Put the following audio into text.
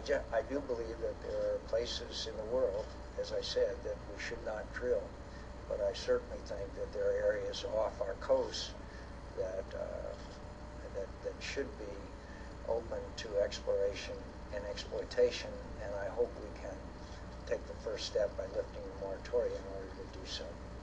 I do believe that there are places in the world, as I said, that we should not drill. But I certainly think that there are areas off our coast that that should be open to exploration and exploitation, and I hope we can take the first step by lifting the moratorium in order to do so.